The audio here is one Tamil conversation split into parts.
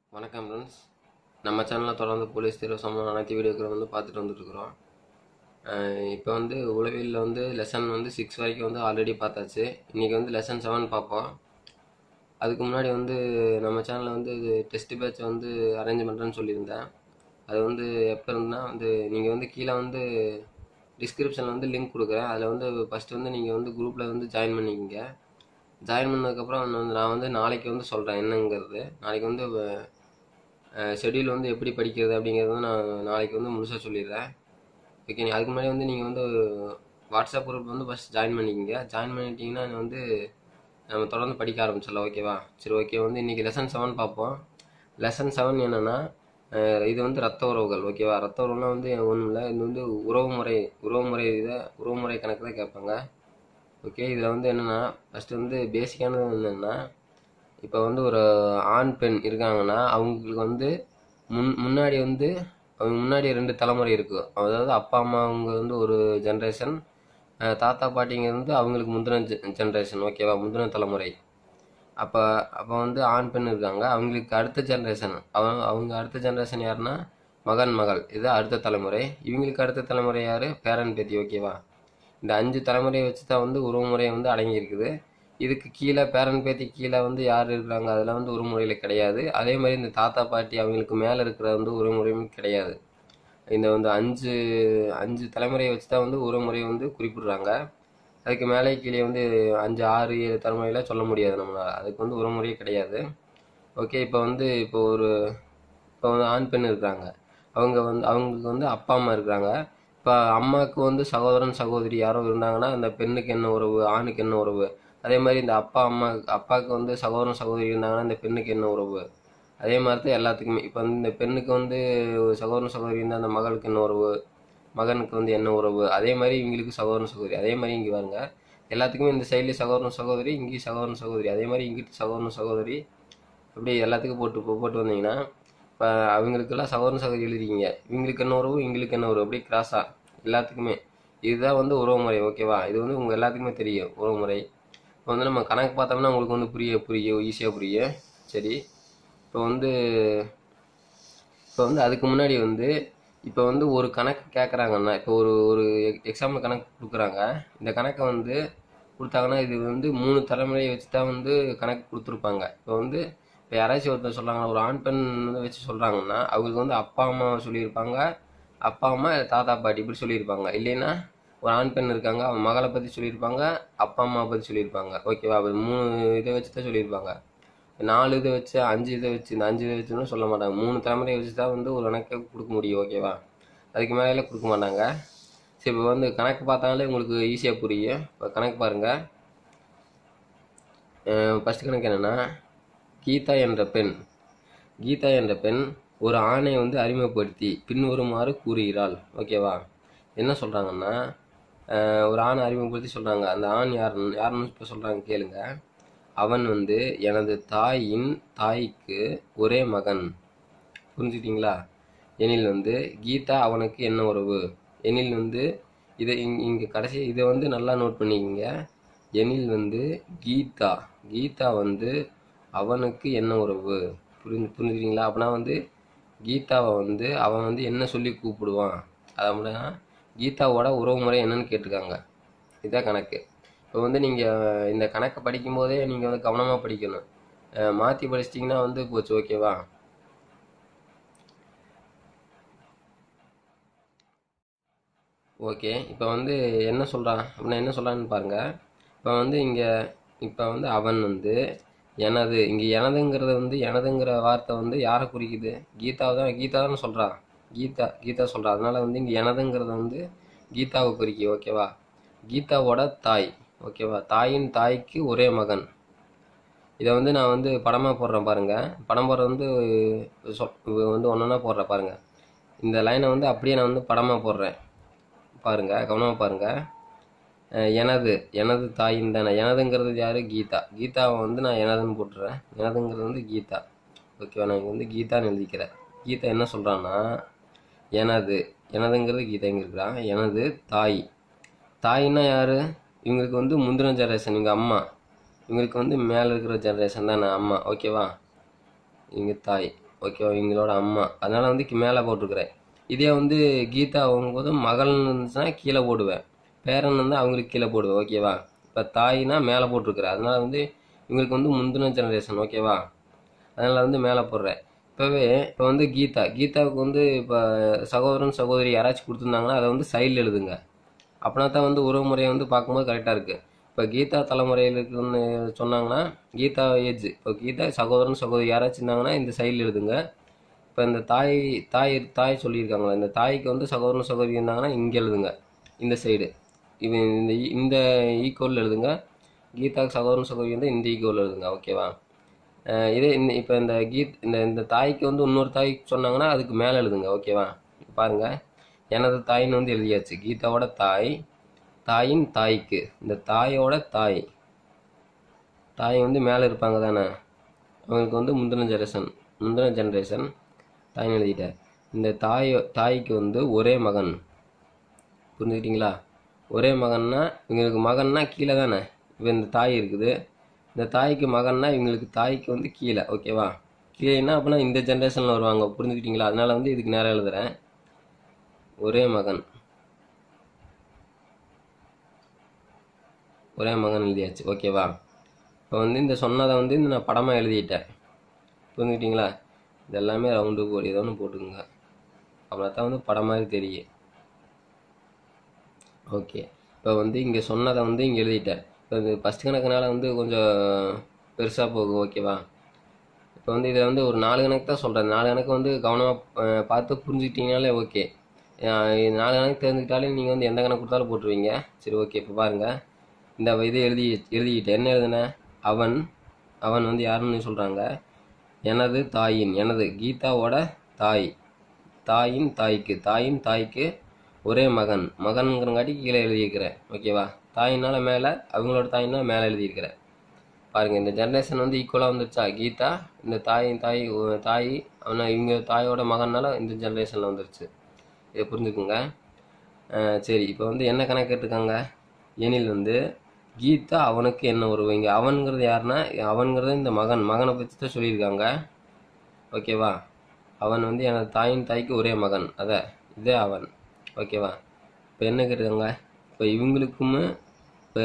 வணக்கம் ஃப்ரெண்ட்ஸ். நம்ம சேனலில் தொடர்ந்து போலீஸ் தேர்வு சம்பந்தமான அனைத்து வீடியோக்களை பார்த்துட்டு வந்துட்டுருக்குறோம். இப்போ உளவியலில் லெசன் 6 வரைக்கும் ஆல்ரெடி பார்த்தாச்சு. இன்றைக்கி லெசன் 7 பார்ப்போம். அதுக்கு முன்னாடி நம்ம சேனலில் இது டெஸ்ட் பேட்ச் அரேஞ்ச் பண்ணுறேன்னு சொல்லியிருந்தேன். அது எப்போ இருந்துன்னா நீங்கள் கீழே டிஸ்கிரிப்ஷனில் லிங்க் கொடுக்குறேன். அதில் ஃபஸ்ட்டு நீங்கள் குரூப்பில் ஜாயின் பண்ணிக்கிங்க. ஜாயின் பண்ணதுக்கப்புறம் நான் நாளைக்கு சொல்கிறேன் என்னங்கிறது. நாளைக்கு ஷெட்யூல் எப்படி படிக்கிறது அப்படிங்கிறது நான் நாளைக்கு முழுசாக சொல்லிடுறேன். ஓகே, அதுக்கு முன்னாடி நீங்கள் வாட்ஸ்அப் குரூப் ஃபஸ்ட் ஜாயின் பண்ணிக்கிங்க. ஜாயின் பண்ணிட்டீங்கன்னா நம்ம தொடர்ந்து படிக்க ஆரம்பிச்சிடலாம். ஓகேவா? சரி, ஓகே. இன்றைக்கி லெசன் 7 பார்ப்போம். லெசன் 7 என்னென்னா, இது ரத்த உறவுகள். ஓகேவா? ரத்த உறவுலாம் ஒன்றும் இல்லை. இது உறவுமுறை கணக்கு தான் கேட்பாங்க. ஓகே, இதில் என்னென்னா, ஃபஸ்ட்டு பேசிக்கானது என்னென்னா, இப்போ ஒரு ஆண் பெண் இருக்காங்கன்னா அவங்களுக்கு முன்னாடி அவங்க முன்னாடி 2 தலைமுறை இருக்குது. அதாவது அப்பா அம்மா அவங்க ஒரு ஜென்ரேஷன், தாத்தா பாட்டிங்க அவங்களுக்கு முந்தின ஜென்ரேஷன். ஓகேவா? முந்தின தலைமுறை. அப்போ ஆண் பெண் இருக்காங்க. அவங்களுக்கு அடுத்த ஜென்ரேஷன், அவங்க அடுத்த ஜென்ரேஷன் யாருன்னா மகன் மகள். இது அடுத்த தலைமுறை. இவங்களுக்கு அடுத்த தலைமுறை யார்? பேரன் பேத்தி. ஓகேவா? இந்த 5 தலைமுறையை வச்சு தான் உறவுமுறை அடங்கியிருக்குது. இதுக்கு கீழே பேரன் பேத்தி கீழே யார் இருக்கிறாங்க, அதில் உறவுமுறையில் கிடையாது. அதே மாதிரி இந்த தாத்தா பாட்டி அவங்களுக்கு மேலே இருக்கிற உறவுமுறையும் கிடையாது. இந்த 5 தலைமுறையை வச்சு தான் உறவுமுறை குறிப்பிடுறாங்க. அதுக்கு மேலே கீழே 5, 6, 7 தலைமுறையில் சொல்ல முடியாது நம்மளால். அதுக்கு உறவுமுறையே கிடையாது. ஓகே, இப்போ ஆண் பெண் இருக்கிறாங்க. அவங்களுக்கு அப்பா அம்மா இருக்கிறாங்க. இப்போ அம்மாவுக்கு சகோதரன் சகோதரி யாரோ இருந்தாங்கன்னா அந்த பெண்ணுக்கு என்ன உறவு, ஆணுக்கு என்ன உறவு. அதே மாதிரி இந்த அப்பாவுக்கு சகோதரன் சகோதரி இருந்தாங்கன்னா இந்த பெண்ணுக்கு என்ன உறவு. அதே மாதிரி தான் எல்லாத்துக்குமே. இப்போ இந்த பெண்ணுக்கு சகோதரன் சகோதரி இருந்தால் அந்த மகளுக்கு என்ன உறவு, மகனுக்கு என்ன உறவு. அதே மாதிரி இவங்களுக்கு சகோதரன் சகோதரி. அதே மாதிரி இங்கே பாருங்க, எல்லாத்துக்குமே இந்த சைட்லேயும் சகோதரன் சகோதரி, இங்கேயும் சகோதரன் சகோதரி. அதே மாதிரி இங்கிட்டு சகோதரன் சகோதரி. அப்படி எல்லாத்துக்கும் போட்டு வந்தீங்கன்னா, இப்போ அவங்களுக்கெல்லாம் சகோதரன் சகோதரி எழுதிருக்கீங்க. இவங்களுக்கு என்ன உறவு, இவங்களுக்கு என்ன உறவு, அப்படி கிராஸாக எல்லாத்துக்குமே. இதுதான் உறவுமுறை. ஓகேவா? இது உங்கள் எல்லாத்துக்குமே தெரியும் உறவுமுறை. இப்போ நம்ம கணக்கு பார்த்தோம்னா உங்களுக்கு புரியும், ஈஸியாக புரியும். சரி, இப்போ அதுக்கு முன்னாடி இப்போ ஒரு கணக்கு கேட்குறாங்கன்னா, இப்போ ஒரு எக்ஸாம்பிள் கணக்கு கொடுக்குறாங்க. இந்த கணக்கை கொடுத்தாங்கன்னா இது 3 தலைமுறையை வச்சு தான் கணக்கு கொடுத்துருப்பாங்க. இப்போ யாராச்சும் ஒருத்தர் சொல்கிறாங்கன்னா, ஒரு ஆண் பெண் வச்சு சொல்கிறாங்கன்னா அவங்களுக்கு அப்பா அம்மா சொல்லியிருப்பாங்க, அப்பா அம்மா தாத்தா பாட்டி இப்படி சொல்லியிருப்பாங்க. இல்லைன்னா ஒரு ஆண் பெண் இருக்காங்க, அவன் மகளை பற்றி சொல்லியிருப்பாங்க, அப்பா அம்மா பற்றி சொல்லியிருப்பாங்க. ஓகேவா? 3 இதை வச்சு தான் சொல்லியிருப்பாங்க. 4 இதை வச்சு, 5 இதை வச்சு, இந்த 5 இதை வச்சுன்னு சொல்ல மாட்டாங்க. 3 தலைமுறையை வச்சு தான் ஒரு கணக்கை கொடுக்க முடியும். ஓகேவா? அதுக்கு மேலே கொடுக்க மாட்டாங்க. சரி, இப்போ கணக்கு பார்த்தாலே உங்களுக்கு ஈஸியாக புரியும். இப்போ கணக்கு பாருங்கள். ஃபஸ்ட்டு கணக்கு என்னென்னா, கீதா என்ற பெண் ஒரு ஆணை அறிமுகப்படுத்தி பின்வருமாறு கூறுகிறாள். ஓகேவா? என்ன சொல்கிறாங்கன்னா, ஒரு ஆணை அறிமுகப்படுத்தி சொல்கிறாங்க. அந்த ஆண் யாருன்னு இப்போ சொல்கிறாங்க கேளுங்க. அவன் எனது தாய்க்கு ஒரே மகன். புரிஞ்சுக்கிட்டீங்களா? எனில் கீதா அவனுக்கு என்ன உறவு. எனில் இதை இங்கே கடைசி இதை நல்லா நோட் பண்ணிக்கிங்க. எனில் கீதா அவனுக்கு என்ன உறவு. புரிஞ்சுக்கிட்டீங்களா? அப்படின்னா கீதாவை அவன் என்ன சொல்லி கூப்பிடுவான். அப்படின்னா கீதாவோட உறவுமுறை என்னன்னு கேட்டிருக்காங்க. இதுதான் கணக்கு. இப்போ நீங்கள் இந்த கணக்கை படிக்கும்போதே நீங்கள் கவனமாக படிக்கணும். மாற்றி படிச்சிட்டிங்கன்னா போச்சு. ஓகேவா? ஓகே, இப்போ என்ன சொல்கிறான் அப்படின்னா, என்ன சொல்கிறான்னு பாருங்கள். இப்போ அவன் எனது, இங்கே எனதுங்கிறது எனதுங்கிற வார்த்தை யாரை குறிக்குது? கீதான்னு சொல்கிறான். கீதா சொல்கிறா. அதனால் இங்கே எனதுங்கிறது கீதாவை குறிக்கி. ஓகேவா? கீதாவோட தாய். ஓகேவா? தாய்க்கு ஒரே மகன். இதை நான் படமாக போடுறேன் பாருங்கள். படம் போடுறது ஒன்றா போடுறேன் பாருங்கள். இந்த லைனை அப்படியே நான் படமாக போடுறேன் பாருங்கள், கவனமாக பாருங்கள். எனது தாயின் தானே. எனதுங்கிறது யார்? கீதாவை நான் எனதுன்னு போட்டுறேன். எனதுங்கிறது கீதா. ஓகேவா? நான் இங்கே கீதான்னு எழுதிக்கிறேன். கீதா என்ன சொல்கிறான்னா, எனதுங்கிறது கீதா இங்கே இருக்கிறான். எனது தாயின்னா யார்? இவங்களுக்கு முந்தின ஜென்ரேஷன், இவங்க அம்மா. இவங்களுக்கு மேலே இருக்கிற ஜென்ரேஷன் தான் நான் அம்மா. ஓகேவா? இங்கே தாய். ஓகேவா, இவங்களோட அம்மா. அதனால வந்து மேலே போட்டிருக்கிறேன். இதே வந்து கீதா அவங்க மகள்னு இருந்துச்சுன்னா கீழே போடுவேன், பேரன் வந்து அவங்களுக்கு கீழே போடுவேன். ஓகேவா, இப்போ தாய்னா மேலே போட்டிருக்கிறேன். அதனால வந்து இவங்களுக்கு வந்து முந்தின ஜெனரேஷன். ஓகேவா, அதனால வந்து மேலே போடுறேன். இப்போ வந்து கீதாவுக்கு வந்து இப்போ சகோதரன் சகோதரி யாராச்சும் கொடுத்துருந்தாங்கன்னா அதை வந்து சைடில் எழுதுங்க. அப்படின்னா தான் வந்து உறவு முறையை வந்து பார்க்கும்போது கரெக்டாக இருக்குது. இப்போ கீதா தலைமுறையில் இருக்குன்னு சொன்னாங்கன்னா கீதா ஏஜ், இப்போ கீதா சகோதரன் சகோதரி யாராச்சும் இருந்தாங்கன்னா இந்த சைடில் எழுதுங்க. இப்போ இந்த தாய் தாய் தாய் சொல்லியிருக்காங்களா, இந்த தாய்க்கு வந்து சகோதரன் சகோதரி இருந்தாங்கன்னா இங்கே எழுதுங்க, இந்த சைடு. இவன் இந்த ஈக்குவல் எழுதுங்க. கீதாவுக்கு சகோதரன் சகோதரி வந்து இந்த ஈக்குவல் எழுதுங்க. ஓகேவா, இதே இப்போ இந்த தாய்க்கு வந்து இன்னொரு தாய் சொன்னாங்கன்னா அதுக்கு மேலே எழுதுங்க. ஓகேவா, பாருங்க, எனது தாயின்னு வந்து எழுதியாச்சு. கீதாவோட தாய், தாயின் தாய்க்கு, இந்த தாயோட தாய் வந்து மேலே இருப்பாங்க தானே, அவங்களுக்கு வந்து முந்தின ஜெனரேஷன் தாய்னு எழுதிட்டேன். இந்த தாய்க்கு வந்து ஒரே மகன். புரிஞ்சுக்கிட்டீங்களா, ஒரே மகன்னா இவங்களுக்கு மகன்னா கீழே தானே, இப்போ இந்த தாய் இருக்குது, இந்த தாய்க்கு மகன்னா இவங்களுக்கு தாய்க்கு வந்து கீழே. ஓகேவா, கீழேன்னா அப்படின்னா இந்த ஜென்ரேஷனில் வருவாங்க. புரிஞ்சுக்கிட்டீங்களா, அதனால வந்து இதுக்கு நேரம் எழுதுறேன். ஒரே மகன் எழுதியாச்சு. ஓகேவா, இப்போ வந்து இந்த சொன்னதை வந்து நான் படமாக எழுதிட்டேன். புரிஞ்சுக்கிட்டீங்களா, இது எல்லாமே ரவுண்டு போடு ஏதோ ஒன்று போட்டுக்கோங்க, அப்படின்னா தான் வந்து படம் மாதிரி தெரியும். ஓகே, இப்போ வந்து இங்கே சொன்னதை வந்து இங்கே எழுதிட்டேன். இப்போ இந்த ஃபஸ்ட் கணக்குனால வந்து கொஞ்சம் பெருசாக போகும். ஓகேவா, இப்போ வந்து இதை வந்து ஒரு 4 கணக்கு தான் சொல்கிறேன். 4 கணக்கு வந்து கவனமாக பார்த்து புரிஞ்சுக்கிட்டீங்கனாலே ஓகே. 4 கணக்கு தெரிஞ்சுக்கிட்டாலே நீங்கள் வந்து எந்த கணக்கு கொடுத்தாலும் போட்டுருவீங்க. சரி, ஓகே. இப்போ பாருங்கள், இந்த இதை எழுதிக்கிட்டேன். என்ன எழுதுனேன், அவன் வந்து யாருன்னு சொல்கிறாங்க, எனது கீதாவோட தாயின் தாய்க்கு ஒரே மகன்ங்கிறங்காட்டி கீழே எழுதியிருக்கிறேன். ஓகேவா, தாயினால மேலே, அவங்களோட தாயினால் மேலே எழுதியிருக்கிறேன். பாருங்கள், இந்த ஜென்ரேஷன் வந்து ஈக்குவலாக வந்துருச்சா. கீதா இந்த தாய் அவனை இவங்க தாயோட மகனால இந்த ஜென்ரேஷனில் வந்துருச்சு. இதை புரிஞ்சுக்குங்க. சரி, இப்போ வந்து என்ன கணக்கு கேட்டிருக்காங்க, எனில் வந்து கீதா அவனுக்கு என்ன உறவு. இங்கே அவன்கிறது யாருன்னா, அவன்கிறது இந்த மகனை பற்றி தான் சொல்லியிருக்காங்க. ஓகேவா, அவன் வந்து எனது தாயின் தாய்க்கு ஒரே மகன், இதே அவன். ஓகேவா, இப்போ என்ன கேட்டிருக்காங்க, இப்போ இவங்களுக்குமே இப்போ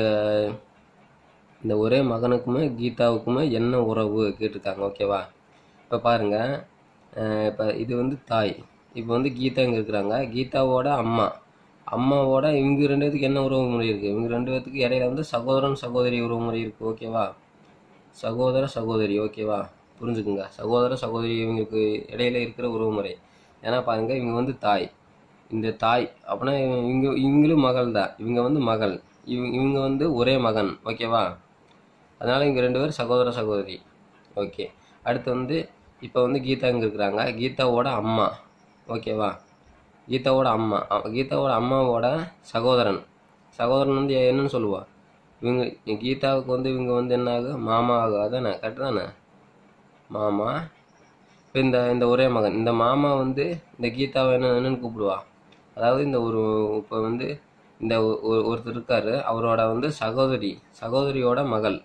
இந்த ஒரே மகனுக்குமே கீதாவுக்குமே என்ன உறவு கேட்டிருக்காங்க. ஓகேவா, இப்போ பாருங்கள், இப்போ இது வந்து தாய், இப்போ வந்து கீதா இங்கே இருக்கிறாங்க, கீதாவோட அம்மாவோட இவங்க 2 பேத்துக்கு என்ன உறவு முறை இருக்குது, இவங்க 2 பேத்துக்கு இடையில வந்து சகோதரன் சகோதரி உறவு முறை இருக்குது. ஓகேவா, சகோதர சகோதரி. ஓகேவா, புரிஞ்சுக்குங்க, சகோதர சகோதரி இவங்களுக்கு இடையில இருக்கிற உறவு முறை. ஏன்னா பாருங்கள், இவங்க வந்து இந்த தாய் அப்படின்னா இவங்களும் மகள் தான், இவங்க வந்து மகள், இவங்க வந்து ஒரே மகன். ஓகேவா, அதனால் இங்கே 2 பேர் சகோதர சகோதரி. ஓகே, அடுத்து வந்து இப்போ வந்து கீதா இங்கே இருக்கிறாங்க, கீதாவோட அம்மா. ஓகேவா, கீதாவோட அம்மாவோட சகோதரன் வந்து என்னன்னு சொல்லுவா, இவங்க கீதாவுக்கு வந்து இவங்க வந்து என்ன ஆகும், மாமா ஆகும். அதானே, கரெக்டு தானே, மாமா. இப்போ இந்த ஒரே மகன், இந்த மாமா வந்து இந்த கீதாவை என்னன்னு கூப்பிடுவா, அதாவது இப்போ வந்து இந்த ஒருத்தர் இருக்காரு, அவரோட வந்து சகோதரியோட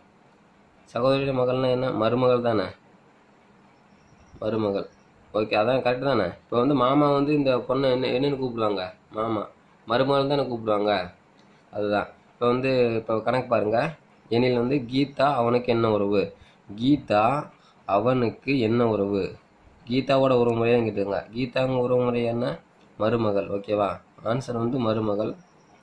மகள்னா என்ன, மருமகள் தானே, மருமகள். ஓகே, அதான் கரெக்டு தானே. இப்போ வந்து மாமா வந்து இந்த பொண்ணை என்னென்னு கூப்பிடுவாங்க, மாமா. மருமகள் தானே கூப்பிடுவாங்க, அதுதான். இப்போ கணக்கு பாருங்கள், எனில் வந்து கீதா அவனுக்கு என்ன உறவு, கீதா அவனுக்கு என்ன உறவு, கீதாவோட உறவு முறையாக கேட்டுங்க. கீதாங்க உறவு முறை என்ன, மருமகள். ஓகேவா, ஆன்சர் வந்து மருமகள்.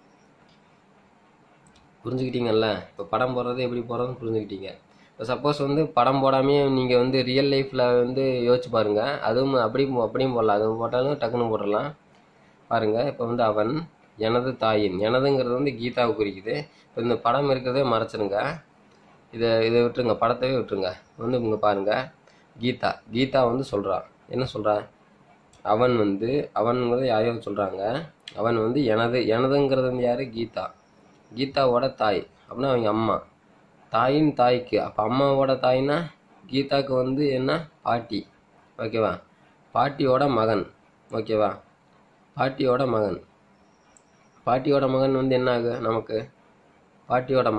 புரிஞ்சுக்கிட்டீங்கல்ல, இப்போ படம் போடுறது எப்படி போடுறதுன்னு புரிஞ்சுக்கிட்டீங்க. இப்போ சப்போஸ் வந்து படம் போடாமே நீங்கள் வந்து ரியல் லைஃப்பில் வந்து யோசிச்சு பாருங்கள், அதுவும் அப்படியும் போடலாம், அதுவும் போட்டாலும் டக்குன்னு போடலாம். பாருங்கள், இப்போ வந்து அவன் எனது தாயின், எனதுங்கிறது வந்து கீதாவை குறிக்குது. இப்போ இந்த படம் இருக்கிறதே மறைச்சிருங்க, இதை விட்டுருங்க, படத்தையே விட்டுருங்க. வந்து இங்கே பாருங்கள், கீதா வந்து சொல்கிறான், என்ன சொல்கிறான், அவன்ங்கிறது யாரையோ சொல்கிறாங்க, அவன் வந்து எனதுங்கிறது வந்து யார், கீதாவோட தாய் அப்படின்னா அவங்க அம்மா, தாயின் தாய்க்கு, அப்போ அம்மாவோட தாய்னா கீதாவுக்கு வந்து என்ன, பாட்டி. ஓகேவா, பாட்டியோட மகன். ஓகேவா, பாட்டியோட மகன் வந்து என்ன ஆகு நமக்கு, பாட்டியோட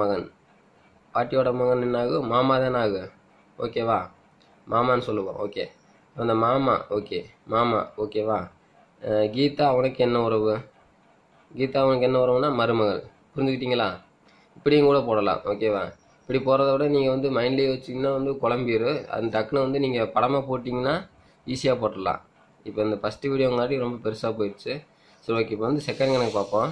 மகன் என்ன ஆகும், மாமா தானே ஆகு. ஓகேவா, மாமான்னு சொல்லுவோம். ஓகே, அந்த மாமா ஓகே, மாமா ஓகேவா. கீதா அவனுக்கு என்ன உறவு? கீதா அவனுக்கு என்ன உறவுனா மருமகள். புரிஞ்சுக்கிட்டீங்களா? இப்படியும் கூட போடலாம் ஓகேவா. இப்படி போகிறத விட நீங்கள் வந்து மைண்ட்லேயே வச்சிங்கன்னா வந்து குழம்பிடும். அந்த டக்குன்னு வந்து நீங்கள் படமாக போட்டிங்கன்னா ஈஸியாக போட்டுடலாம். இப்போ இந்த ஃபஸ்ட்டு வீடியோ முன்னாடி ரொம்ப பெருசாக போயிடுச்சு. சரி ஓகே, இப்போ வந்து செகண்ட் கணக்கு பார்ப்போம்.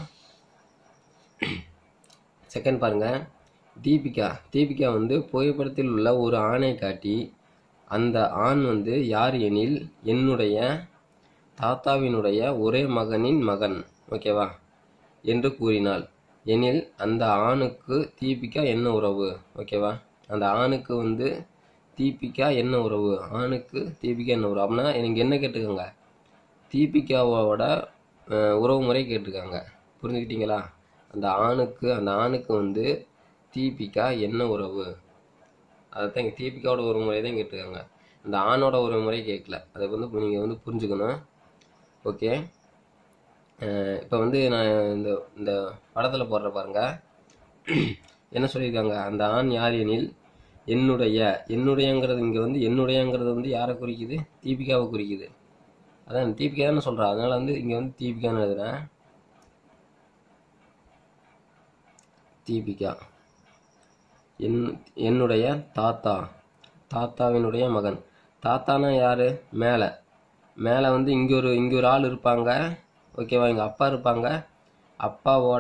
செகண்ட் பாருங்கள். தீபிகா வந்து புகைப்படத்தில் உள்ள ஒரு ஆணை காட்டி, அந்த ஆண் வந்து யார் எனில் என்னுடைய தாத்தாவினுடைய ஒரே மகனின் மகன் ஓகேவா என்று கூறினாள். எனில் அந்த ஆணுக்கு தீபிகா என்ன உறவு? ஓகேவா. அந்த ஆணுக்கு வந்து தீபிகா என்ன உறவு? ஆணுக்கு தீபிகா என்ன உறவு அப்படின்னா எனக்கு என்ன கேட்டுக்கோங்க, தீபிகாவோட உறவு முறை கேட்டிருக்காங்க. புரிஞ்சுக்கிட்டீங்களா? அந்த ஆணுக்கு வந்து தீபிகா என்ன உறவு, அதைத்தான் இங்கே தீபிகாவோட உறவு முறை தான் கேட்டிருக்காங்க. அந்த ஆணோட உறவு முறை கேட்கல. அதை வந்து நீங்கள் வந்து புரிஞ்சுக்கணும். ஓகே. இப்போ வந்து நான் இந்த இந்த படத்தில் போடுற பாருங்க, என்ன சொல்லியிருக்காங்க, அந்த ஆண் யார் எனில் என்னுடையங்கிறது இங்கே வந்து என்னுடையங்கிறது வந்து யாரை குறிக்குது? தீபிகாவை குறிக்குது. அதான் தீபிகா தானே சொல்கிறா, அதனால் வந்து இங்கே வந்து தீபிகான்னு எழுதுறேன். தீபிகா என்னுடைய தாத்தாவினுடைய மகன். தாத்தானா யார்? மேலே வந்து இங்கே ஒரு ஆள் இருப்பாங்க ஓகேவா. எங்கள் அப்பா இருப்பாங்க. அப்பாவோட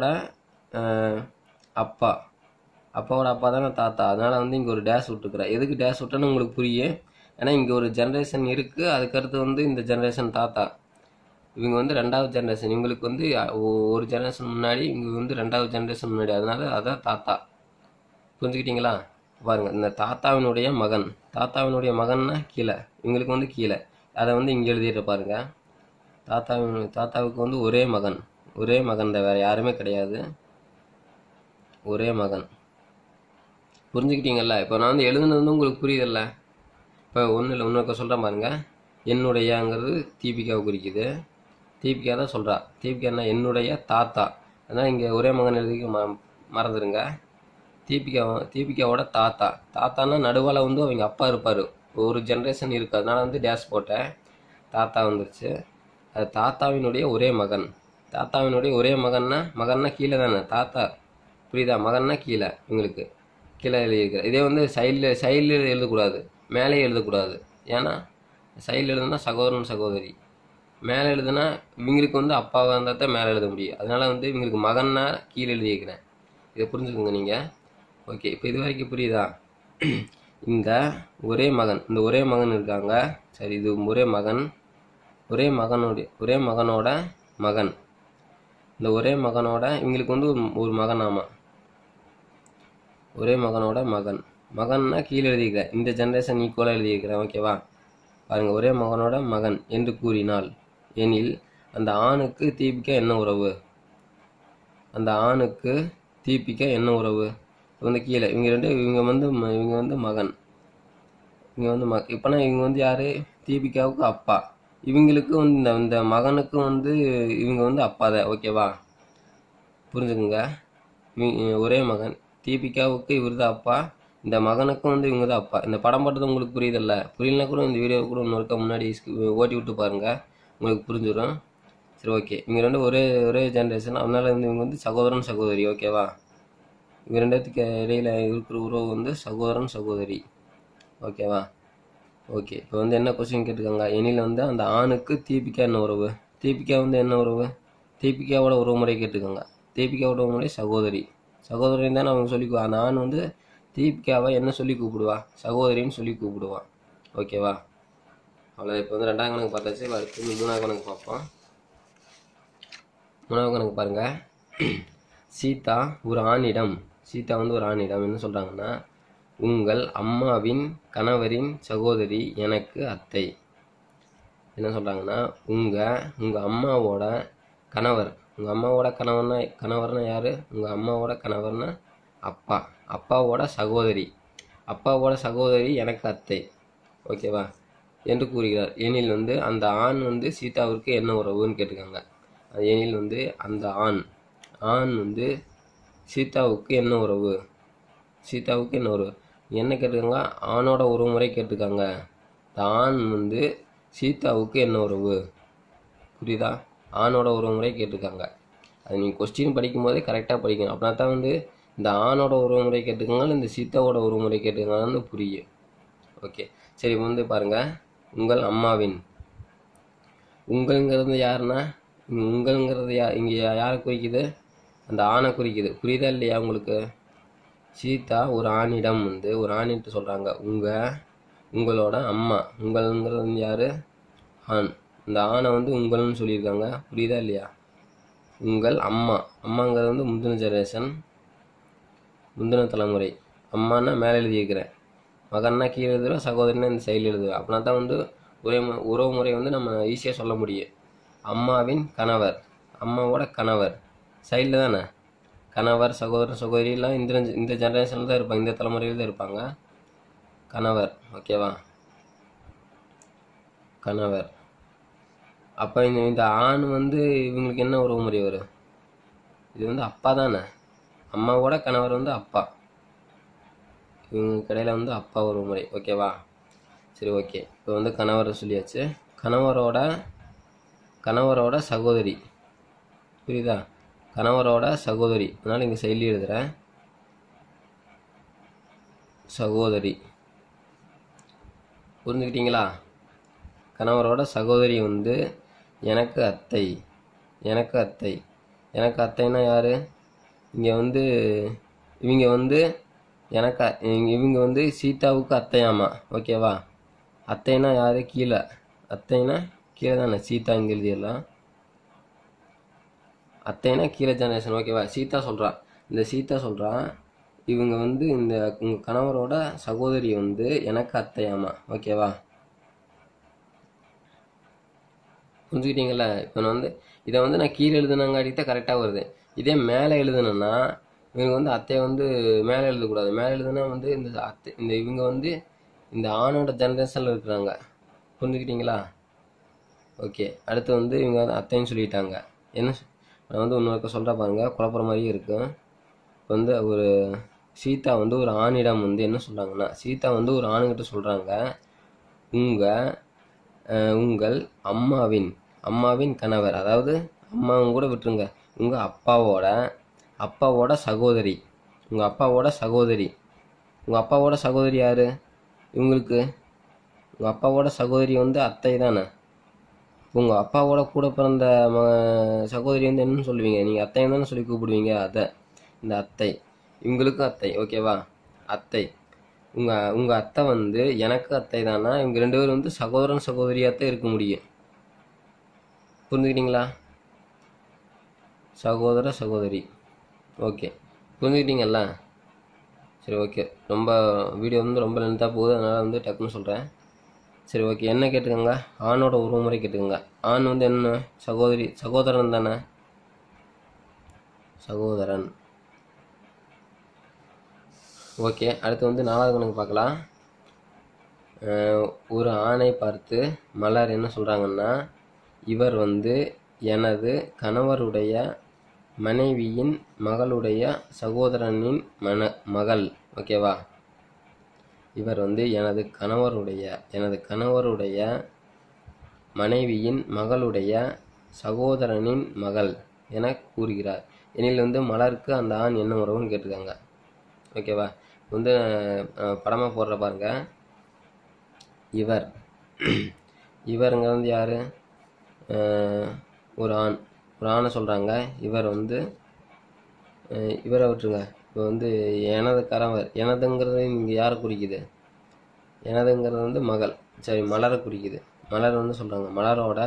அப்பா தானே தாத்தா. அதனால் வந்து இங்கே ஒரு டேஷ் விட்டுக்கிறேன். எதுக்கு டேஷ் விட்டேன்னு உங்களுக்கு புரியும். ஏன்னா இங்கே ஒரு ஜென்ரேஷன் இருக்குது, அதுக்கடுத்து வந்து இந்த ஜென்ரேஷன் தாத்தா. இவங்க வந்து ரெண்டாவது ஜென்ரேஷன், இவங்களுக்கு வந்து ஒரு ஜென்ரேஷன் முன்னாடி, இவங்க வந்து ரெண்டாவது ஜென்ரேஷன் முன்னாடி. அதனால அதான் தாத்தா. புரிஞ்சுக்கிட்டீங்களா? பாருங்கள், இந்த தாத்தாவினுடைய மகன்னா கீழே, இவங்களுக்கு வந்து கீழே. அதை வந்து இங்கே எழுதிட்டு பாருங்க. தாத்தாவுக்கு வந்து ஒரே மகன் தான், வேறு யாருமே கிடையாது. ஒரே மகன். புரிஞ்சுக்கிட்டீங்கல்ல? இப்போ நான் வந்து எழுதுனது வந்து உங்களுக்கு புரியுதில்ல? இப்போ ஒன்றும் இல்லை, இன்னொரு சொல்கிறேன் பாருங்க. என்னுடையங்கிறது தீபிகாவை குறிக்குது. தீபிகா தான் சொல்கிறா. தீபிகா என்ன? என்னுடைய தாத்தா. அதனால் இங்கே ஒரே மகன் எழுதிக்க மறந்துடுங்க. தீபிகாவோட தாத்தான்னா நடுவால் வந்து அவங்க அப்பா இருப்பார். ஒரு ஜென்ரேஷன் இருக்குது, அதனால் வந்து டேஷ் போட்டேன். தாத்தா வந்துருச்சு. அது தாத்தாவினுடைய ஒரே மகன்னா கீழே தானே தாத்தா. புரியுதா? மகன்னா கீழே, இவங்களுக்கு கீழே எழுதியிருக்கிற. இதே வந்து சைடில் எழுதக்கூடாது, மேலே எழுதக்கூடாது. ஏன்னா சைடில் எழுதுனா சகோதரி, மேலே எழுதுனா இவங்களுக்கு வந்து அப்பாவாக இருந்தால் தான் மேலே எழுத முடியும். அதனால் வந்து இவங்களுக்கு மகன்னா கீழே எழுதியிருக்கிறேன். இதை புரிஞ்சுக்கோங்க நீங்கள். ஓகே, இப்போ இது வரைக்கும் புரியுதா? இந்த ஒரே மகன் இருக்காங்க. சரி, இது ஒரே மகனோட மகன். இந்த ஒரே மகனோட இவங்களுக்கு வந்து ஒரு மகன். ஆமாம், ஒரே மகனோட மகன்னா கீழே எழுதியிருக்கிறேன். இந்த ஜென்ரேஷன் ஈக்குவலாக எழுதியிருக்கிறேன் ஓகேவா. பாருங்கள், ஒரே மகனோட மகன் என்று கூறினாள் எனில் அந்த ஆணுக்கு தீபிகா என்ன உறவு? அந்த ஆணுக்கு தீபிகா என்ன உறவு? வந்து கீழே இவங்க வந்து மகன். இப்போனா இவங்க வந்து யார்? தீபிகாவுக்கு அப்பா. இவங்களுக்கு வந்து இந்த மகனுக்கு வந்து இவங்க வந்து அப்பா தான் ஓகேவா. புரிஞ்சுக்குங்க. ஒரே மகன், தீபிகாவுக்கு இவர் தான் அப்பா, இந்த மகனுக்கும் வந்து இவங்க தான் அப்பா. இந்த படம் பார்த்தது உங்களுக்கு புரியுதில்ல? புரியலனா கூட இந்த வீடியோ கூட இன்னொருக்க முன்னாடி ஓட்டி விட்டு பாருங்கள், உங்களுக்கு புரிஞ்சிடும். சரி ஓகே, இவங்க ரெண்டு ஒரே ஜென்ரேஷன், அதனால வந்து இவங்க வந்து சகோதரி ஓகேவா. இவங்க ரெண்டுத்துக்கு இடையில இருக்கிற உறவு வந்து சகோதரி ஓகேவா. ஓகே, இப்போ வந்து என்ன கொஸ்டின் கேட்டிருக்காங்க, எனில் வந்து அந்த ஆணுக்கு தீபிகா என்ன உறவு? தீபிகா வந்து என்ன உறவு? தீபிகாவோட உறவு முறை கேட்டிருக்காங்க. தீபிகாவோட உறவு முறை சகோதரின்னு தானே அவங்க சொல்லி. அந்த ஆண் வந்து தீபிகாவை என்ன சொல்லி கூப்பிடுவா? சகோதரின்னு சொல்லி கூப்பிடுவான் ஓகேவா. அவ்வளோ. இப்போ வந்து ரெண்டாம் கணக்கு பார்த்தாச்சு. அடுத்து மூணாவது கணக்கு பார்ப்போம். மூணாவது கணக்கு பாருங்கள். சீதா வந்து ஒரு ஆணிடம் என்ன சொல்கிறாங்கன்னா, உங்கள் அம்மாவின் கணவரின் சகோதரி எனக்கு அத்தை. என்ன சொல்கிறாங்கன்னா, உங்கள் அம்மாவோட கணவர்னா யார்? உங்கள் அம்மாவோட கணவர்னா அப்பா. அப்பாவோட சகோதரி எனக்கு அத்தை ஓகேவா என்று கூறுகிறார். எனில் வந்து அந்த ஆண் வந்து சீதாவிற்கு என்ன உறவுன்னு கேட்டிருக்காங்க. எனில் வந்து அந்த ஆண் வந்து சீதாவுக்கு என்ன உறவு? என்ன கேட்டிருக்காங்க? ஆணோட உறவு முறை கேட்டிருக்காங்க. ஆண் வந்து சீதாவுக்கு என்ன உறவு? புரியுதா? ஆணோட உறவுமுறை கேட்டிருக்காங்க. அது நீங்கள் கொஸ்டின் படிக்கும் போதே கரெக்டாக படிக்கணும். அப்படின்னா தான் வந்து இந்த ஆணோட உறவுமுறை கேட்டிருக்காங்க, இந்த சீதாவோட உறவுமுறை கேட்டிருக்காங்கன்னு புரியும். ஓகே, சரி. இப்போ வந்து பாருங்கள், உங்கள் அம்மாவின். உங்கள்ங்கிறது யாருன்னா, உங்கள்ங்கிறது இங்கே யாரை குறிக்குது? அந்த ஆணை குறிக்குது. புரியுதா இல்லையா உங்களுக்கு? சீதா ஒரு ஆணிடம் வந்து ஒரு ஆணிட்டு சொல்கிறாங்க உங்களோட அம்மா. உங்கள்ங்கிறது வந்து யார்? ஆண். இந்த ஆணை வந்து உங்கள்னு சொல்லியிருக்காங்க. புரியுதா இல்லையா? உங்கள் அம்மா. அம்மாங்கிறது வந்து முந்தின ஜெனரேஷன், முந்தின தலைமுறை. அம்மானா மேலே எழுதியிருக்கிறேன், மகன்னா கீழே எழுதுவேன், சகோதரனா இந்த சைடில் எழுதுவேன். அப்படின்னா தான் வந்து உறவு முறை வந்து நம்ம ஈஸியாக சொல்ல முடியும். அம்மாவின் கணவர், அம்மாவோட கணவர் சைடில் தானே. கணவர், சகோதரன், சகோதரிலாம் இந்த ஜெனரேஷனில் தான் இருப்பாங்க, இந்த தலைமுறையில் தான் இருப்பாங்க. கணவர். ஓகேவா? கணவர். அப்போ இந்த ஆண் வந்து இவங்களுக்கு என்ன உறவு முறை வரும்? இது வந்து அப்பா தானே. அம்மாவோட கணவர் வந்து அப்பா. இவங்க கடையில் வந்து அப்பா உறவு முறை. ஓகேவா? சரி, ஓகே. இப்போ வந்து கணவர் சொல்லியாச்சு. கணவரோட சகோதரி. புரியுதா? கணவரோட சகோதரி. அதனால் இங்கே சைடில் எழுதுகிறேன், சகோதரி. புரிஞ்சுக்கிட்டீங்களா? கணவரோட சகோதரி வந்து எனக்கு அத்தை. எனக்கு அத்தைன்னா யார்? இங்கே வந்து இவங்க வந்து இவங்க வந்து சீதாவுக்கு அத்தையாமா. ஓகேவா? அத்தைனா யார்? கீழே. அத்தைனா கீழே தானே. சீதா இங்கே எழுதிடலாம். அத்தைனா கீழே ஜெனரேஷன். ஓகேவா? சீதா சொல்கிறான் இவங்க வந்து உங்கள் கணவரோட சகோதரி வந்து எனக்கு அத்தையாமா. ஓகேவா? புரிஞ்சுக்கிட்டீங்களா? இப்போ நான் வந்து இதை வந்து நான் கீழே எழுதுனாங்காட்டி தான் கரெக்டாக வருது. இதே மேலே எழுதுனேன்னா இவங்க வந்து அத்தையை வந்து மேலே எழுதக்கூடாது. மேலே எழுதுனா வந்து இவங்க வந்து இந்த ஆணோட ஜெனரேஷனில் இருக்கிறாங்க. புரிஞ்சுக்கிட்டீங்களா? ஓகே. அடுத்து வந்து இவங்க வந்து அத்தைன்னு சொல்லிட்டாங்க. நான் வந்து இன்னொருக்க சொல்கிற பாருங்க, குழப்பற மாதிரியே இருக்கும். இப்போ வந்து ஒரு சீதா வந்து ஒரு ஆணிடம் வந்து என்ன சொல்கிறாங்கன்னா, சீதா வந்து ஒரு ஆணுகிட்ட சொல்கிறாங்க, உங்கள் அம்மாவின் கணவர், அதாவது அம்மாவும் கூட விட்டுருங்க, உங்கள் அப்பாவோட சகோதரி. உங்கள் அப்பாவோட சகோதரி யார்? இவங்களுக்கு உங்கள் அப்பாவோட சகோதரி வந்து அத்தை தானே. உங்கள் அப்பாவோட கூட பிறந்த சகோதரி வந்து என்னன்னு சொல்லுவீங்க? நீங்கள் அத்தைன்னு தானே சொல்லி கூப்பிடுவீங்க. இந்த அத்தை இவங்களுக்கும் அத்தை. ஓகேவா? அத்தை. உங்கள் அத்தை வந்து எனக்கு அத்தை தானா. இவங்க 2 பேரும் வந்து சகோதரன் சகோதரியாகத்தான் இருக்க முடியும். புரிஞ்சுக்கிட்டீங்களா? சகோதர சகோதரி. ஓகே, புரிஞ்சுக்கிட்டீங்களா? சரி, ஓகே. வீடியோ வந்து ரொம்ப லென்த்தாக போகுது, அதனால் வந்து டக்குன்னு சொல்கிறேன். சரி, ஓகே. என்ன கேட்டுக்கோங்க? ஆணோட உறவுமுறை கேட்டுக்கோங்க. ஆண் வந்து என்ன? சகோதரன் தானே. சகோதரன். ஓகே. அடுத்து வந்து 4வது கணக்கு பார்க்கலாம். ஒரு ஆணை பார்த்து மலர் என்ன சொல்கிறாங்கன்னா, இவர் வந்து எனது கணவருடைய மனைவியின் மகளுடைய சகோதரனின் மகள். ஓகேவா? இவர் வந்து எனது கணவருடைய மனைவியின் மகளுடைய சகோதரனின் மகள் என கூறுகிறார். எனில் வந்து மலருக்கு அந்த ஆண் என்ன உறவுன்னு கேட்டிருக்காங்க. ஓகேவா? வந்து படமாக போடுற பாருங்க. இவருங்க வந்து யார்? ஒரு ஆணை சொல்கிறாங்க. இவர் வந்து இவரை விட்டுருங்க. இப்போ வந்து எனது கணவர், எனதுங்கிறது இங்கே யாரை குறிக்குது? எனதுங்கிறது வந்து மகள். சரி, மலரை குறிக்குது. மலர் வந்து சொல்கிறாங்க, மலரோட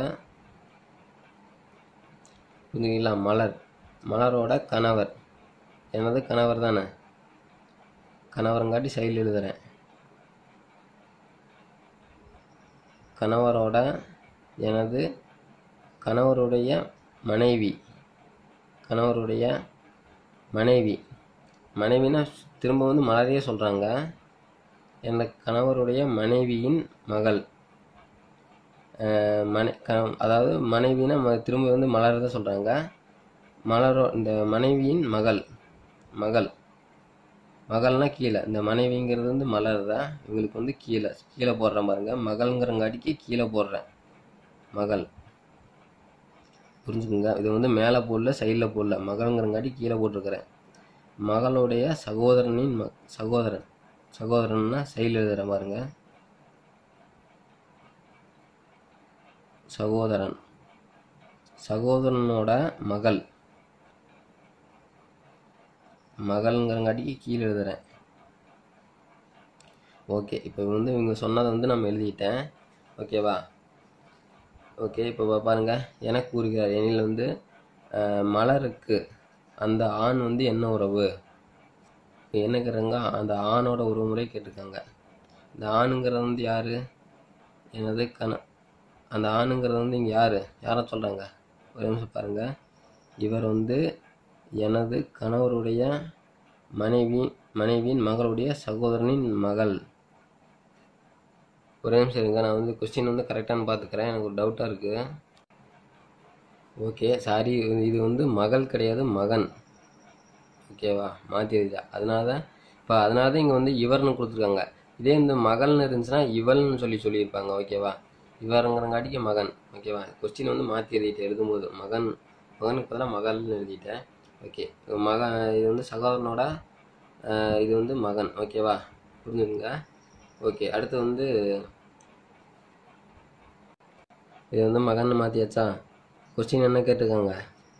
புரிஞ்சுங்களா? மலரோட கணவர். எனது கணவர் தானே. கணவரங்காட்டி சைடில் எழுதுகிறேன். எனது கணவருடைய மனைவினா திரும்ப வந்து மலரையே சொல்கிறாங்க. எனது கணவருடைய மனைவியின் மகள். அதாவது மனைவினா திரும்ப வந்து மலர் தான் சொல்கிறாங்க. இந்த மனைவியின் மகள்னா கீழே. இந்த மனைவிங்கிறது வந்து மலர் தான். இவங்களுக்கு வந்து கீழே போடுறேன் பாருங்க. மகள்ங்கிறங்காட்டிக்கு கீழே போடுறேன். மகள். புரிஞ்சுக்குங்க. இது வந்து மேலே போடல, சைடில் போடல, மகள்ங்கிறங்காட்டி கீழே போட்டிருக்கிறேன். மகளுடைய சகோதரனின் சகோதரன். சகோதரன்னா சைடில் எழுதுகிற பாருங்க. சகோதரன், சகோதரனோட மகள். மகள்ங்கிறங்காட்டிக்கு கீழே எழுதுகிறேன். ஓகே, இப்போ வந்து இவங்க சொன்னதை வந்து நம்ம எழுதிட்டேன். ஓகேவா? ஓகே, இப்போ பாருங்க. எனக்கு கூறுகிறார் எனில் வந்து மலருக்கு அந்த ஆண் வந்து என்ன உறவு? என்ன கேட்குறாங்க? அந்த ஆணோட உறவுமுறை கேட்டிருக்காங்க. இந்த ஆணுங்கிறது வந்து யாரு? எனது அந்த ஆணுங்கிறது வந்து இங்கே யாரை சொல்கிறாங்க? ஒரு நிமிஷம் பாருங்க. இவர் வந்து எனது கணவருடைய மனைவியின் மகளுடைய சகோதரனின் மகள். ஒரே நிமிஷம் இருங்க, நான் வந்து கொஸ்டின் வந்து கரெக்டானு பார்த்துக்கிறேன். எனக்கு ஒரு டவுட்டாக இருக்குது. ஓகே, சாரி, இது வந்து மகள் கிடையாது, மகன். ஓகேவா? மாற்றி எழுதியா. அதனால தான் இங்கே வந்து இவர்னு கொடுத்துருக்காங்க. இதே இந்த மகள்னு இருந்துச்சுன்னா இவள்னு சொல்லியிருப்பாங்க. ஓகேவா? இவருங்கிறங்காட்டிக்கு மகன். ஓகேவா? கொஸ்டின் வந்து மாற்றி எழுதிட்டேன் எழுதும்போது. மகனுக்கு பதிலாக மகள்னு எழுதிட்டேன். ஓகே, இது வந்து சகோதரனோட இது வந்து மகன். ஓகேவா? புரிஞ்சுதுங்க. ஓகே, அடுத்து வந்து இது வந்து மகன் மாற்றியாச்சா? கொஸ்டின் என்ன கேட்டிருக்காங்க?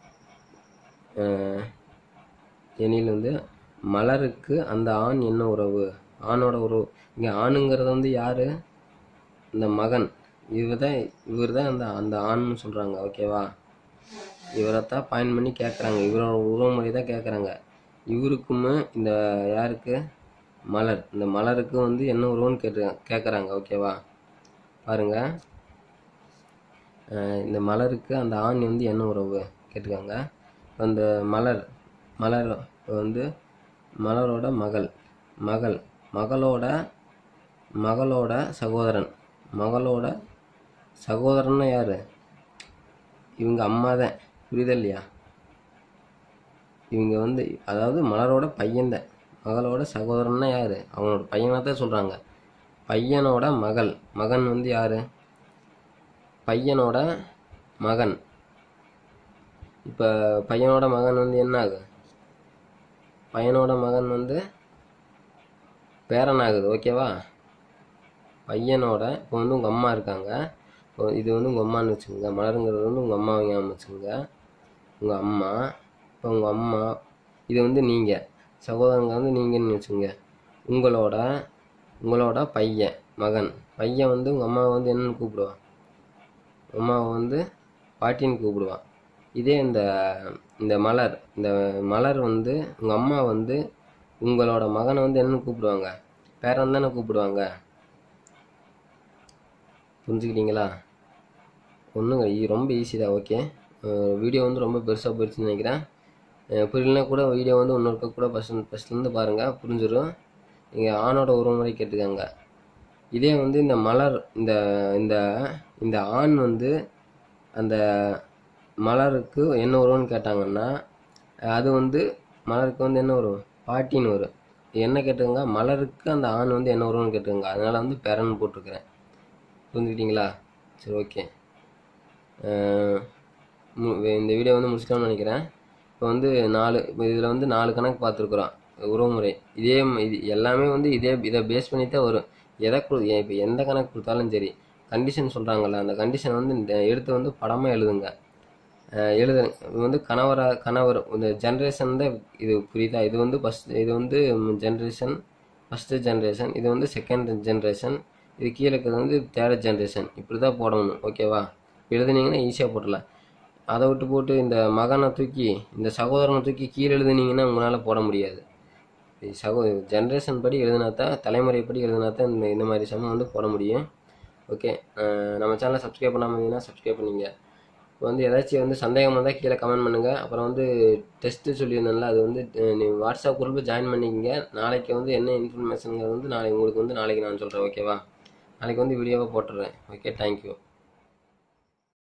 எனில் வந்து மலருக்கு அந்த ஆண் என்ன உறவு? ஆணோட உறவு. இங்கே ஆணுங்கிறது வந்து யார்? இந்த மகன். இவர் தான் அந்த ஆண்னு சொல்கிறாங்க. ஓகேவா? இவரைத்தான் பாயிண்ட் பண்ணி கேட்குறாங்க. இவரோட உறவுமுறை தான் கேட்குறாங்க. இவருக்குமே இந்த யாருக்கு? மலர். இந்த மலருக்கு வந்து என்ன உறவுன்னு கேட்குறாங்க. ஓகேவா? பாருங்க. இந்த மலருக்கு அந்த ஆண் வந்து என்ன உறவு கேட்டிருக்காங்க. அந்த மலர் வந்து மலரோட மகளோட சகோதரன். மகளோட சகோதரன்னா யாரு? இவங்க அம்மா தான். புரியுதா இல்லையா? இவங்க வந்து அதாவது மலரோட பையன்தான். மகளோட சகோதரன்னா யாரு? அவனோட பையனாக தான் சொல்கிறாங்க. பையனோட மகன் வந்து யாரு? பையனோட மகன். இப்போ பையனோட மகன் வந்து என்ன ஆகுது? பையனோட மகன் வந்து பேரன் ஆகுது. ஓகேவா? பையனோட இப்போ வந்து உங்கள் அம்மா இருக்காங்க. இப்போ இது வந்து உங்கள் அம்மான்னு வச்சுக்கோங்க. மலருங்கிறது வந்து உங்கள் அம்மாவை ஞாபகம் வச்சுக்கோங்க. உங்கள் அம்மா. இப்போ உங்கள் அம்மா இது வந்து நீங்கள். சகோதரங்க வந்து நீங்கன்னு வச்சுக்கோங்க. உங்களோட மகன். பையன் வந்து உங்கள் அம்மாவை வந்து என்னன்னு கூப்பிடுவான்? அம்மாவை வந்து பாட்டின்னு கூப்பிடுவான். இதே இந்த மலர் வந்து உங்கள் அம்மா வந்து உங்களோட மகனை வந்து என்னன்னு கூப்பிடுவாங்க? பேரன் தானே கூப்பிடுவாங்க. புரிஞ்சுக்கிட்டீங்களா? ஒன்றுங்க, ரொம்ப ஈஸி தான். ஓகே, வீடியோ வந்து ரொம்ப பெருசாக போயிடுச்சுன்னு நினைக்கிறேன். புரியலனா கூட வீடியோ வந்து இன்னொருக்க கூட ஃபஸ்ட்லேருந்து பாருங்கள், புரிஞ்சிடும். நீங்கள் ஆணோட உறவுமுறை கேட்டுக்காங்க. இதே வந்து இந்த மலர் இந்த ஆண் வந்து அந்த மலருக்கு என்ன உறவுன்னு கேட்டாங்கன்னா அது வந்து மலருக்கு வந்து என்ன உறவு? பாட்டின்னு வரும். என்ன கேட்டுக்கோங்க? மலருக்கு அந்த ஆண் வந்து என்ன உறவுன்னு கேட்டுக்கோங்க. அதனால் வந்து பேரன் போட்டிருக்கிறேன். புரிஞ்சுக்கிட்டீங்களா? சரி, ஓகே. இந்த வீடியோ வந்து முடிச்சுக்கலாம்னு நினைக்கிறேன். இப்போ வந்து இதில் வந்து 4 கணக்கு பார்த்துருக்குறோம் உறவுமுறை. இது எல்லாமே வந்து இதை பேஸ் பண்ணி தான் வரும். இப்போ எந்த கணக்கு கொடுத்தாலும் சரி, கண்டிஷன் சொல்கிறாங்கல்ல, அந்த கண்டிஷன் வந்து எடுத்து வந்து படமாக எழுதுங்க. வந்து கணவர் இந்த ஜென்ரேஷன் தான். இது புரியுதா? இது வந்து இது வந்து ஃபஸ்ட்டு ஜென்ரேஷன். இது வந்து செகண்ட் ஜென்ரேஷன். இது கீழே இருக்கிறது வந்து தேர்ட் ஜென்ரேஷன். இப்படி தான் போடணும். ஓகேவா? எழுதுனீங்கன்னா ஈஸியாக போட்டுடலாம். அதை போட்டு இந்த மகனை தூக்கி இந்த சகோதரனை தூக்கி கீழே எழுதுனீங்கன்னா உங்களால் போட முடியாது. ஜென்ரேஷன் படி எழுதினா தான், தலைமுறைப்படி எழுதினா தான் இந்த மாதிரி சமம் வந்து போட முடியும். ஓகே, நம்ம சேனலை சப்ஸ்கிரைப் பண்ணாமல் இருந்தீங்கன்னா சப்ஸ்கிரைப் பண்ணிங்க. இப்போ வந்து ஏதாச்சும் வந்து சந்தேகம் வந்தால் கீழே கமெண்ட் பண்ணுங்கள். அப்புறம் வந்து டெஸ்ட்டு சொல்லியிருந்தேன்ல, அது வந்து நீங்கள் வாட்ஸ்அப் குரூப்பில் ஜாயின் பண்ணிக்கங்க. நாளைக்கு வந்து என்ன இன்ஃபர்மேஷனுங்கிறது வந்து நாளைக்கு நான் சொல்கிறேன். ஓகேவா? நாளைக்கு வந்து வீடியோவாக போட்டுடுறேன். Okay, thank you.